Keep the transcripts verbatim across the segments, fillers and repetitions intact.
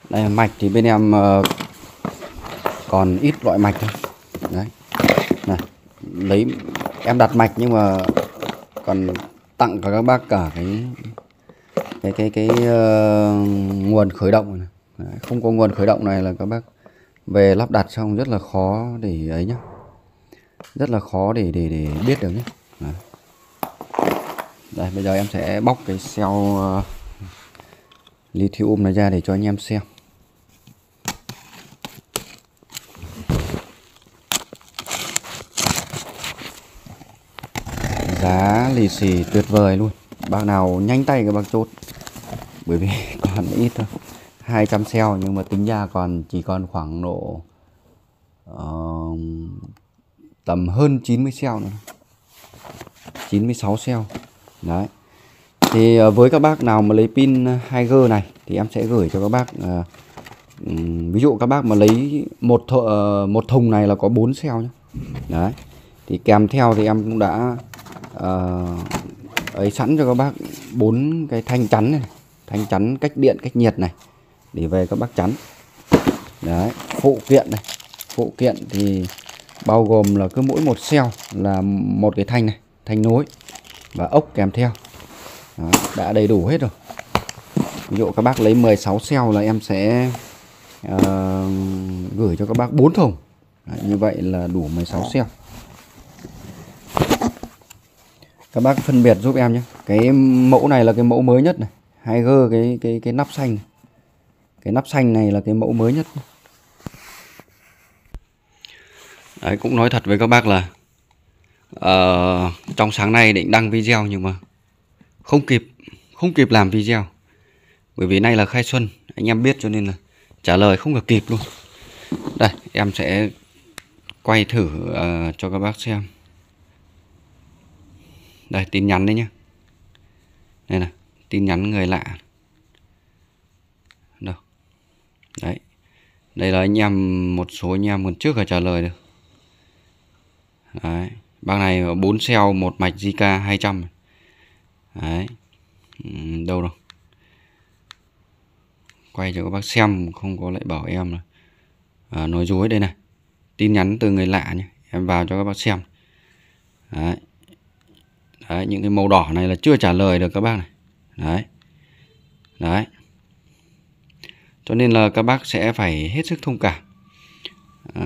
Đây mạch thì bên em uh, còn ít loại mạch thôi. Đấy. Này, lấy em đặt mạch nhưng mà còn tặng cả các bác cả cái cái cái cái uh, nguồn khởi động này. Đấy, không có nguồn khởi động này là các bác về lắp đặt xong rất là khó để ấy nhá, rất là khó để để để biết được nhé. Đấy. Đây bây giờ em sẽ bóc cái cell uh, lithium này ra để cho anh em xem. Giá lì xì tuyệt vời luôn, bác nào nhanh tay các bác chốt, bởi vì còn ít thôi, hai trăm cell nhưng mà tính ra còn chỉ còn khoảng độ uh, tầm hơn chín mươi cell nữa, chín mươi sáu cell. Đấy. Thì uh, với các bác nào mà lấy pin hai G này thì em sẽ gửi cho các bác uh, um, ví dụ các bác mà lấy một th uh, một thùng này là có bốn cell nhé. Đấy. Thì kèm theo thì em cũng đã uh, ấy sẵn cho các bác bốn cái thanh chắn này, thanh chắn cách điện cách nhiệt này để về các bác chắn. Đấy, phụ kiện này, phụ kiện thì bao gồm là cứ mỗi một cell là một cái thanh này, thanh nối và ốc kèm theo. Đó, đã đầy đủ hết rồi. Ví dụ các bác lấy mười sáu cell là em sẽ uh, gửi cho các bác bốn thùng. Đấy, như vậy là đủ mười sáu cell. Các bác phân biệt giúp em nhé. Cái mẫu này là cái mẫu mới nhất này, hai G cái cái cái nắp xanh này. Cái nắp xanh này là cái mẫu mới nhất. Đấy, cũng nói thật với các bác là uh, trong sáng nay định đăng video nhưng mà không kịp, không kịp làm video. Bởi vì nay là khai xuân, anh em biết cho nên là trả lời không được kịp luôn. Đây, em sẽ quay thử uh, cho các bác xem. Đây, tin nhắn đấy nhá. Đây này, tin nhắn người lạ. Đâu. Đấy. Đây là anh em, một số anh em còn trước là trả lời được. Đấy, bác này bốn cell một mạch gi ca hai trăm. Đấy. Ừ, đâu rồi? Quay cho các bác xem, không có lại bảo em là à, nói dối. Đây này. Tin nhắn từ người lạ nhé. Em vào cho các bác xem. Đấy. Đấy, những cái màu đỏ này là chưa trả lời được các bác này. Đấy. Đấy. Cho nên là các bác sẽ phải hết sức thông cảm. À,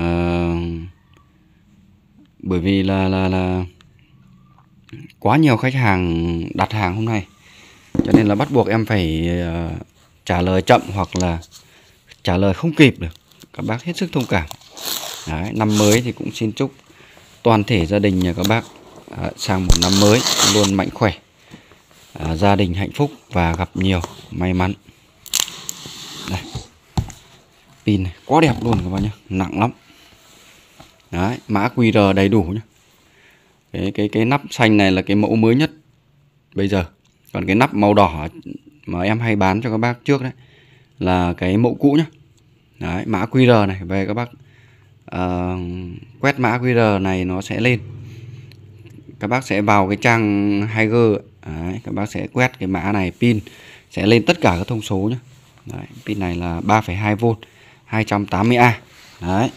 bởi vì là, là là quá nhiều khách hàng đặt hàng hôm nay, cho nên là bắt buộc em phải uh, trả lời chậm hoặc là trả lời không kịp được. Các bác hết sức thông cảm. Đấy, năm mới thì cũng xin chúc toàn thể gia đình nhà các bác uh, sang một năm mới luôn mạnh khỏe, uh, gia đình hạnh phúc và gặp nhiều may mắn. Đây. Pin này quá đẹp luôn các bác nhé, nặng lắm. Đấy, mã quy rờ đầy đủ nhé. Cái cái cái nắp xanh này là cái mẫu mới nhất bây giờ. Còn cái nắp màu đỏ mà em hay bán cho các bác trước đấy là cái mẫu cũ nhé. Đấy, mã quy rờ này về các bác uh, quét mã quy rờ này nó sẽ lên. Các bác sẽ vào cái trang hai G. Đấy, các bác sẽ quét cái mã này, pin sẽ lên tất cả các thông số nhé. Đấy, pin này là ba phẩy hai vôn hai trăm tám mươi A. Đấy.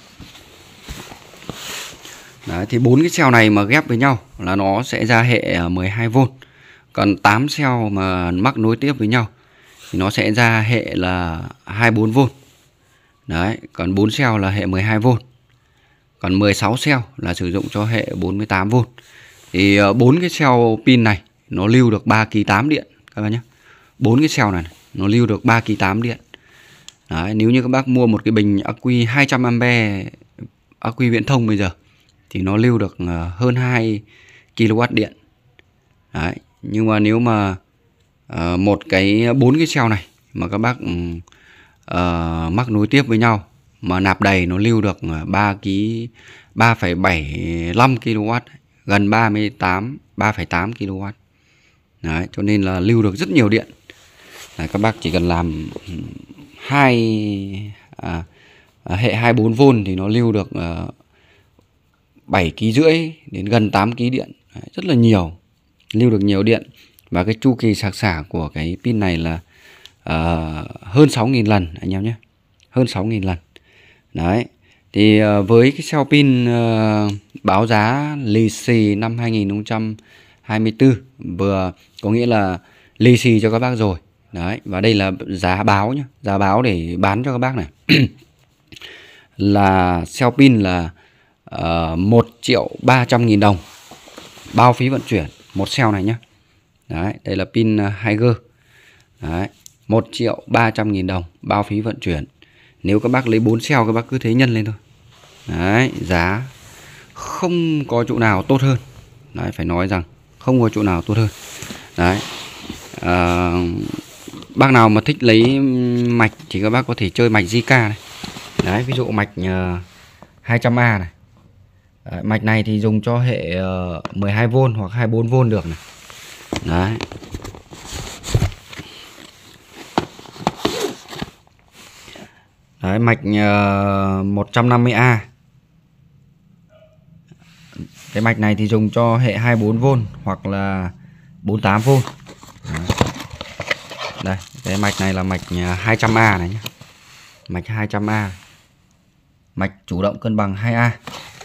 Đấy, thì bốn cái cell này mà ghép với nhau là nó sẽ ra hệ mười hai vôn. Còn tám cell mà mắc nối tiếp với nhau thì nó sẽ ra hệ là hai mươi bốn vôn. Đấy, còn bốn cell là hệ mười hai vôn. Còn mười sáu cell là sử dụng cho hệ bốn mươi tám vôn. Thì bốn cái cell pin này nó lưu được ba ki lô oát điện các bác nhé. bốn cái cell này nó lưu được ba ki lô oát điện. Đấy, nếu như các bác mua một cái bình ắc quy hai trăm am pe ắc quy viễn thông bây giờ thì nó lưu được hơn hai ki lô oát điện. Đấy, nhưng mà nếu mà uh, một cái bốn cái cell này mà các bác uh, mắc nối tiếp với nhau mà nạp đầy nó lưu được ba ki ba phẩy bảy lăm ki lô oát, gần ba mươi tám ba phẩy tám ki lô oát. Đấy, cho nên là lưu được rất nhiều điện. Đấy, các bác chỉ cần làm hai à, hệ hai mươi bốn vôn thì nó lưu được uh, bảy ki lô oát rưỡi đến gần tám ki lô oát điện. Đấy, rất là nhiều, lưu được nhiều điện. Và cái chu kỳ sạc xả của cái pin này là uh, hơn sáu nghìn lần anh em nhé. hơn sáu nghìn lần. Đấy. Thì uh, với cái cell pin uh, báo giá lì xì năm hai nghìn không trăm hai mươi tư, vừa có nghĩa là lì xì cho các bác rồi. Đấy, và đây là giá báo nhá, giá báo để bán cho các bác này. Là cell pin là uh, một triệu ba trăm nghìn đồng bao phí vận chuyển một cell này nhá. Đấy, đây là pin hai G. Đấy, một triệu ba trăm nghìn đồng bao phí vận chuyển. Nếu các bác lấy bốn cell các bác cứ thế nhân lên thôi. Đấy, giá không có chỗ nào tốt hơn. Đấy, phải nói rằng không có chỗ nào tốt hơn. Đấy, à, bác nào mà thích lấy mạch thì các bác có thể chơi mạch Zika này. Đấy, ví dụ mạch uh, hai trăm A này. Đấy, mạch này thì dùng cho hệ uh, mười hai vôn hoặc hai mươi bốn vôn được này. Đấy. Đấy, mạch uh, một trăm năm mươi A. Cái mạch này thì dùng cho hệ hai mươi bốn vôn hoặc là bốn mươi tám vôn. Đấy. Đây, cái mạch này là mạch hai trăm A này nhé. Mạch hai trăm A. Mạch chủ động cân bằng hai A.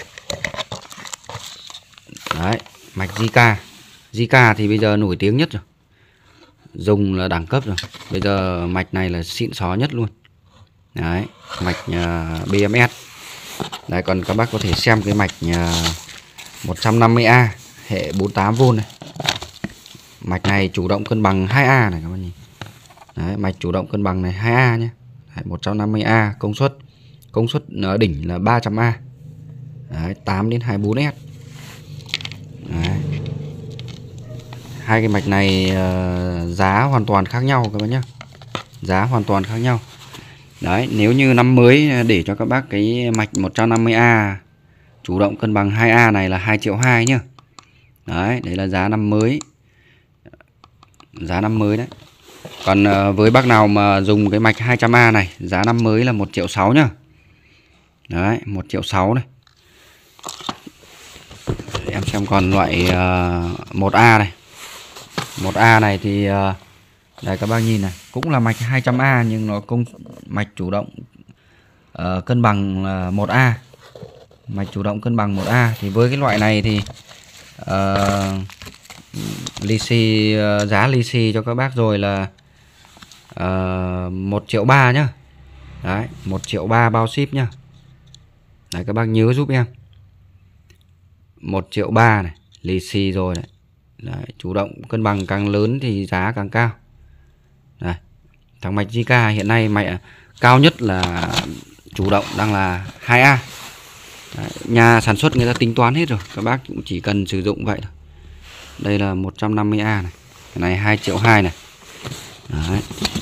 Đấy, mạch Zika. Zika thì bây giờ nổi tiếng nhất rồi. Dùng là đẳng cấp rồi. Bây giờ mạch này là xịn xó nhất luôn. Đấy, mạch uh, bê em ét. Đấy, còn các bác có thể xem cái mạch uh, một trăm năm mươi A hệ bốn mươi tám vôn này. Mạch này chủ động cân bằng hai A này các bác nhìn. Đấy, mạch chủ động cân bằng này hai A nhé. Đấy, một trăm năm mươi A công suất công suất ở đỉnh là ba trăm A. Đấy, tám đến hai mươi bốn S. Đấy. Hai cái mạch này uh, giá hoàn toàn khác nhau các bác nhé. Giá hoàn toàn khác nhau. Đấy, nếu như năm mới để cho các bác cái mạch một trăm năm mươi A chủ động cân bằng hai A này là hai triệu hai nhá. Đấy, đấy là giá năm mới. Giá năm mới đấy. Còn uh, với bác nào mà dùng cái mạch hai trăm A này, giá năm mới là một triệu sáu nhá. Đấy, một triệu sáu này. Để em xem còn loại uh, một A này. một A này thì uh, đây các bác nhìn này, cũng là mạch hai trăm A nhưng nó công mạch chủ động uh, cân bằng uh, một A. Mạch chủ động cân bằng một A thì với cái loại này thì uh, lì xì uh, giá lì xì cho các bác rồi là uh, một triệu ba nhá. Đấy, một triệu ba bao ship nhá. Đấy, các bác nhớ giúp em. một triệu ba này, lì xì rồi đấy. Đấy, chủ động cân bằng càng lớn thì giá càng cao. Đây, thằng mạch Zika hiện nay mạch cao nhất là chủ động đang là hai A. Đấy, nhà sản xuất người ta tính toán hết rồi, các bác cũng chỉ cần sử dụng vậy thôi. Đây là một trăm năm mươi A này, cái này hai triệu hai này. Đấy.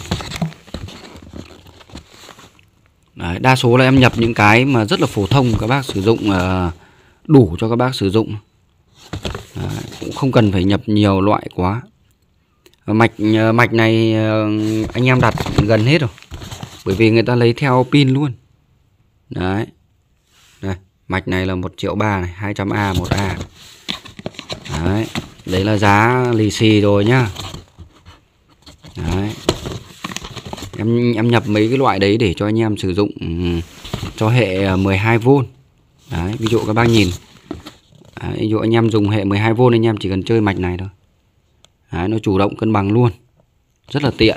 Đấy, đa số là em nhập những cái mà rất là phổ thông các bác sử dụng uh, đủ cho các bác sử dụng. Đấy, cũng không cần phải nhập nhiều loại quá. Mạch mạch này anh em đặt gần hết rồi, bởi vì người ta lấy theo pin luôn. Đấy, đây, mạch này là một triệu ba này, hai trăm A một A. Đấy, đấy là giá lì xì rồi nhá. Đấy, em em nhập mấy cái loại đấy để cho anh em sử dụng cho hệ mười hai vôn. Đấy, ví dụ các bác nhìn. Đấy, ví dụ anh em dùng hệ mười hai vôn anh em chỉ cần chơi mạch này thôi. Đấy, nó chủ động cân bằng luôn, rất là tiện.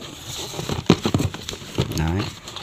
Đấy.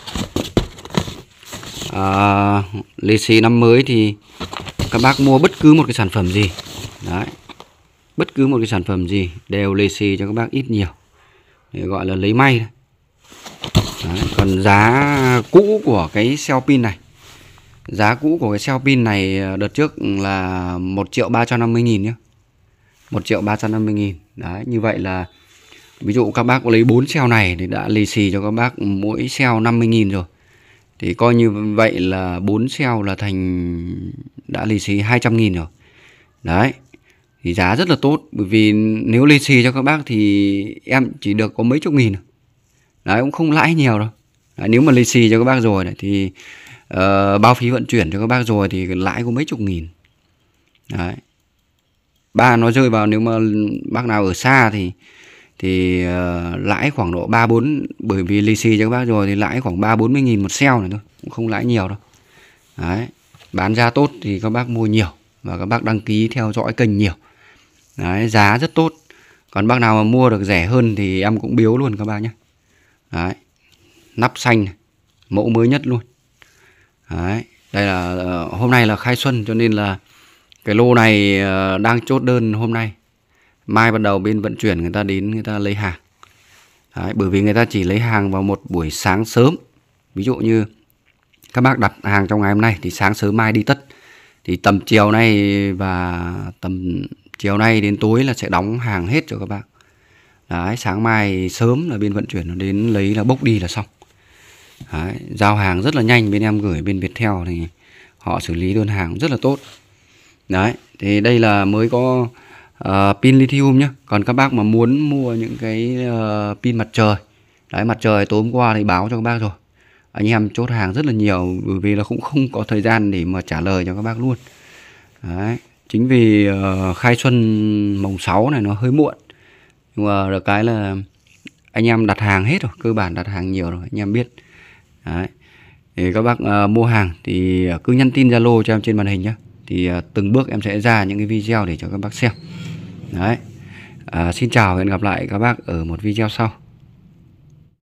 À, lì xì năm mới thì các bác mua bất cứ một cái sản phẩm gì, đấy, bất cứ một cái sản phẩm gì đều lì xì cho các bác ít nhiều, để gọi là lấy may. Đấy. Còn giá cũ của cái cell pin này, giá cũ của cái cell pin này đợt trước là một triệu ba trăm năm mươi nghìn nhé. một triệu ba trăm năm mươi nghìn. Đấy, như vậy là ví dụ các bác có lấy bốn cell này thì đã lì xì cho các bác mỗi cell năm mươi nghìn rồi. Thì coi như vậy là bốn cell là thành đã lì xì hai trăm nghìn rồi. Đấy, thì giá rất là tốt. Bởi vì nếu lì xì cho các bác thì em chỉ được có mấy chục nghìn. Đấy, cũng không lãi nhiều đâu. Đấy, nếu mà lì xì cho các bác rồi này, thì uh, bao phí vận chuyển cho các bác rồi thì lãi có mấy chục nghìn. Đấy, ba nó rơi vào, nếu mà bác nào ở xa thì thì uh, lãi khoảng độ ba bốn, bởi vì lì xì cho các bác rồi thì lãi khoảng ba bốn mươi nghìn một sale này thôi, cũng không lãi nhiều đâu. Đấy, bán giá tốt thì các bác mua nhiều và các bác đăng ký theo dõi kênh nhiều. Đấy, giá rất tốt. Còn bác nào mà mua được rẻ hơn thì em cũng biếu luôn các bác nhé. Đấy, nắp xanh này, mẫu mới nhất luôn. Đấy, đây là uh, hôm nay là khai xuân cho nên là cái lô này uh, đang chốt đơn hôm nay. Mai bắt đầu bên vận chuyển người ta đến người ta lấy hàng. Đấy, bởi vì người ta chỉ lấy hàng vào một buổi sáng sớm. Ví dụ như các bác đặt hàng trong ngày hôm nay thì sáng sớm mai đi tất, thì tầm chiều nay và tầm chiều nay đến tối là sẽ đóng hàng hết cho các bác. Đấy, sáng mai sớm là bên vận chuyển nó đến lấy là bốc đi là xong. Đấy, giao hàng rất là nhanh, bên em gửi bên Viettel thì họ xử lý đơn hàng rất là tốt. Đấy, thì đây là mới có uh, pin lithium nhé. Còn các bác mà muốn mua những cái uh, pin mặt trời, đấy, mặt trời tối hôm qua thì báo cho các bác rồi. Anh em chốt hàng rất là nhiều, bởi vì là cũng không có thời gian để mà trả lời cho các bác luôn. Đấy, chính vì uh, khai xuân mồng sáu này nó hơi muộn, nhưng mà được cái là anh em đặt hàng hết rồi, cơ bản đặt hàng nhiều rồi, anh em biết. Đấy, thì các bác uh, mua hàng thì cứ nhắn tin Zalo cho em trên màn hình nhé. Thì uh, từng bước em sẽ ra những cái video để cho các bác xem. Đấy, uh, xin chào và hẹn gặp lại các bác ở một video sau.